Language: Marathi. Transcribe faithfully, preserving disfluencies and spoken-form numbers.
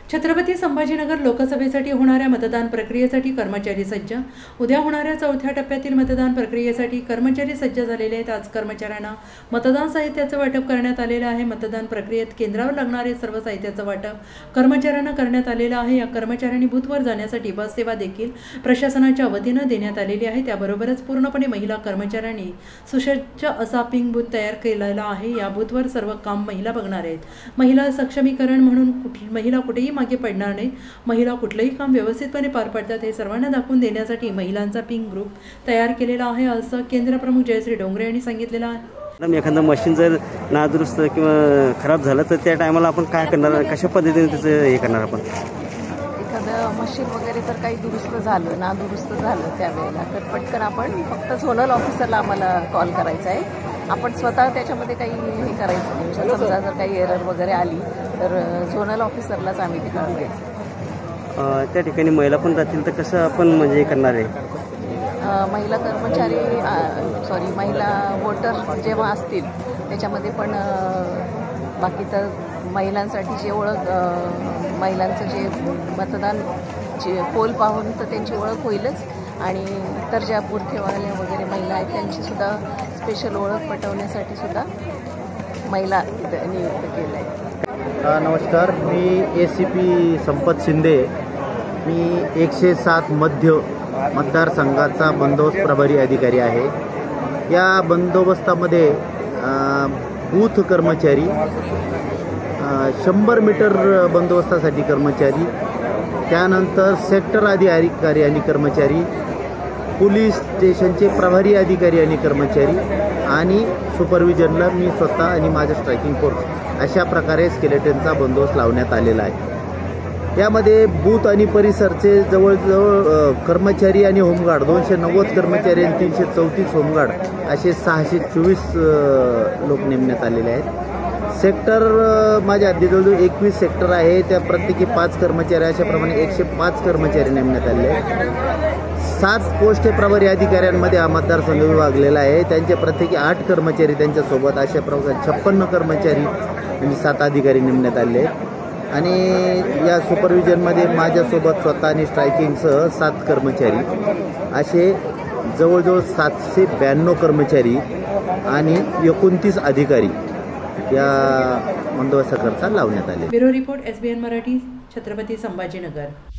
छत्रपती संभाजीनगर लोकसभेसाठी होणाऱ्या मतदान प्रक्रियेसाठी कर्मचारी सज्ज। उद्या होणाऱ्या चौथ्या टप्प्यातील मतदान प्रक्रियेसाठी कर्मचारी सज्ज झालेले आहेत। आज कर्मचाऱ्यांना मतदान साहित्याचं वाटप करण्यात आलेलं आहे। मतदान प्रक्रियेत केंद्रावर लागणारे सर्व साहित्याचं वाटप कर्मचाऱ्यांना करण्यात आलेलं आहे। या कर्मचाऱ्यांनी बूथवर जाण्यासाठी बस सेवा देखील प्रशासनाच्या वतीनं देण्यात आलेली आहे। त्याबरोबरच पूर्णपणे महिला कर्मचाऱ्यांनी सुसज्ज असा पिंक बूथ तयार केलेला आहे। या बूथवर सर्व काम महिला बघणार आहेत। महिला सक्षमीकरण म्हणून महिला कुठेही मागे पडणार नाही। महिला कुठलेही काम व्यवस्थितपणे पार पाडतात हे सर्वांना दाखवून देण्यासाठी महिलांचा पिंक ग्रुप तयार केलेला आहे, असं केंद्र प्रमुख जयश्री डोंगरे यांनी सांगितलेलं आहे। मॅडम, एखादं मशीन जर नादुरुस्त किंवा खराब झालं तर त्या टायमाला आपण काय करणार, कशा पद्धतीने त्याचं हे करणार? आपण एखादं मशीन वगैरे जर काही दुरुस्त झालं नादुरुस्त झालं त्यावेळेला तर पटकन आपण फक्त झोनल ऑफिसरला आम्हाला कॉल करायचा आहे। आपण स्वतः त्याच्यामध्ये काही हे करायचं नाही। समजा जर काही एरर वगैरे आली तर झोनल ऑफिसरलाच आम्ही ते कळून द्यायचं। त्या ठिकाणी महिला पण राहतील तर कसं आपण म्हणजे करणार आहे? महिला कर्मचारी सॉरी महिला वोटर जेव्हा असतील त्याच्यामध्ये पण बाकी तर महिलांसाठी जे ओळख महिलांचं जे मतदान जे पोल पाहून तर त्यांची ओळख होईलच, आणि इतर ज्या बूथवाल्या वगैरे महिला आहेत त्यांचीसुद्धा स्पेशल ओळख पटवण्यासाठी सुद्धा महिला इथं नियुक्त केलं आहे। नमस्कार, मी ए सी पी संपत शिंदे। मी एकशे सात मध्य मतदारसंघाचा बंदोबस्त प्रभारी अधिकारी आहे। या बंदोबस्तामध्ये बूथ कर्मचारी, शंभर मीटर बंदोबस्तासाठी कर्मचारी, त्यानंतर सेक्टर अधिकारी आणि कर्मचारी, पोलीस स्टेशनचे प्रभारी अधिकारी आणि कर्मचारी, आणि सुपरविजनला मी स्वतः आणि माझं स्ट्रायकिंग फोर्स अशा प्रकारे स्केलेटनचा बंदोबस्त लावण्यात आलेला आहे। यामध्ये बूथ आणि परिसरचे जवळजवळ कर्मचारी आणि होमगार्ड दोनशे नव्वद कर्मचारी आणि तीनशे चौतीस होमगार्ड असे सहाशे चोवीस लोक नेमण्यात आलेले आहेत। सेक्टर माझ्या अगदी जवळजवळ एकवीस सेक्टर आहे, त्या प्रत्येकी पाच कर्मचारी अशाप्रमाणे एकशे पाच कर्मचारी नेमण्यात आले आहेत। सात पोस्ट प्रभारी अधिकाऱ्यांमध्ये हा मतदारसंघ विभागलेला आहे। त्यांचे प्रत्येकी आठ कर्मचारी त्यांच्यासोबत अशा प्रकारे छप्पन्न कर्मचारी आणि सात अधिकारी नेमण्यात आले आहेत। आणि या सुपरविजनमध्ये माझ्यासोबत स्वतः आणि स्ट्रायकिंगसह सात कर्मचारी असे जवळजवळ सातशे ब्याण्णव कर्मचारी आणि एकोणतीस अधिकारी या बंदोबस्ताकरता लावण्यात आले। Bureau report S B N Marathi, Chhatrapati Sambhajinagar.